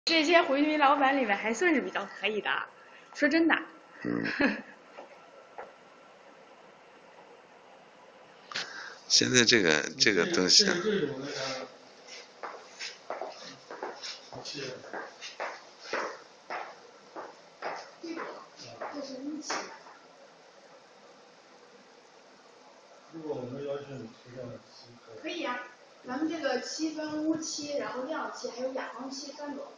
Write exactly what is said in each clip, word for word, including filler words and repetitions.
这些回民老板里面还算是比较可以的，说真的。 嗯。现在这个这个东西。这种那个。 这是一期。 如果我们要求你涂上漆， 可以呀、啊，咱们这个漆分乌漆，然后亮漆，还有哑光漆三种。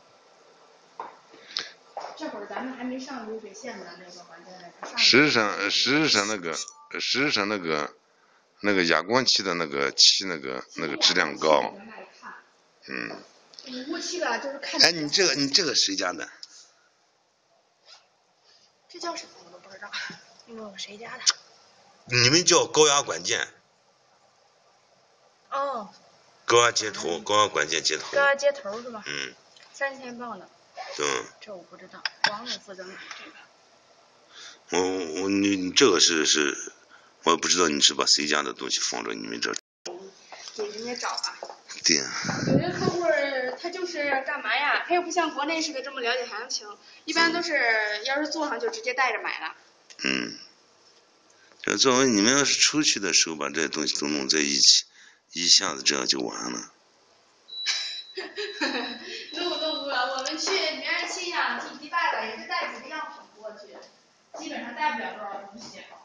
这会儿咱们还没上流水线的那个环节呢。 实际上，实际上那个，实际上那个，那个哑光漆的那个漆，那个那个质量高。嗯。 乌漆的就是看。 哎，你这个你这个谁家的？ 这叫什么我都不知道，你问我谁家的？ 你们叫高压管件。 哦。 高压接头，高压管件接头。 高压接头是吧？ 嗯。 三千磅的。 对。 这我不知道，王总负责买这个。我我你你这个是是，我也不知道你是把谁家的东西放着你们这。 给人家找吧。 对呀。 有些客户他就是干嘛呀？他又不像国内似的这么了解行情，一般都是要是做上就直接带着买了。 嗯。这作为你们要是出去的时候把这些东西都弄在一起，一下子这样就完了。 弄弄不了，我们去别人亲呀，去迪拜了也是带几个样品过去，基本上带不了多少东西。